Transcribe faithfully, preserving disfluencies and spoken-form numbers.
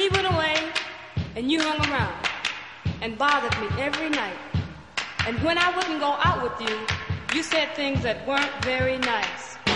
he went away and you hung around and bothered me every night. And when I wouldn't go out with you, you said things that weren't very nice.